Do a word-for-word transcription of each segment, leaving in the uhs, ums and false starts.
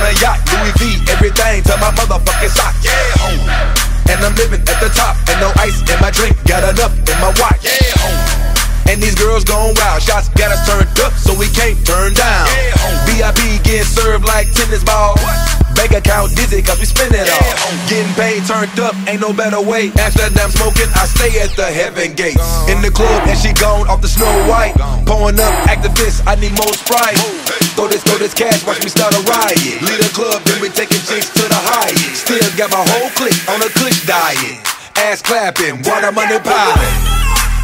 a yacht, Louis V, everything to my motherfucking sock. Yeah, home. And I'm living at the top, and no ice in my drink, got enough in my watch. Yeah, home. And these girls gone wild, shots got us turned up, so we can't turn down. Yeah, home. V I P getting served like tennis balls. Bank account dizzy, cause we spend it all. Yeah, getting paid, turned up, ain't no better way. Amsterdam smoking, I stay at the heaven gates. In the club, and she gone off the Snow White. Pouring up activists, I need more Sprite. Throw this, throw this cash, watch me start a riot. Lead a club, then we taking chicks to the highest. Still got my whole clique on a kush diet. Ass clapping, water money piling.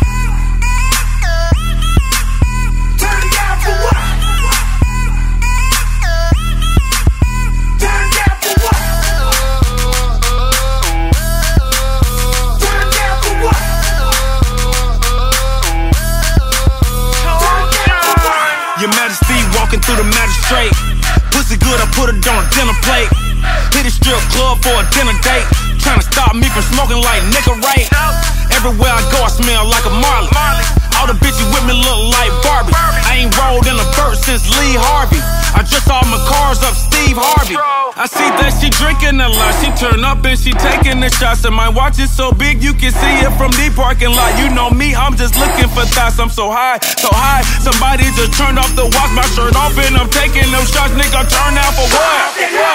Your Majesty walking through the magistrate. Pussy good, I put it on a dinner plate. Hit a strip club for a dinner date. Trying to stop me from smoking like nigga right. Everywhere I go I smell like a Marley. All the bitches with me look like Barbie. I ain't rolled in a verse since Lee Harvey. I dress all my cars up Steve Harvey. I see that she drinking a lot. She turn up and she taking the shots. And my watch is so big you can see it from the parking lot. You know me, I'm just looking for thoughts. I'm so high, so high. Somebody just turned off the watch, my shirt off, and I'm taking them shots. Nigga, turn out for what?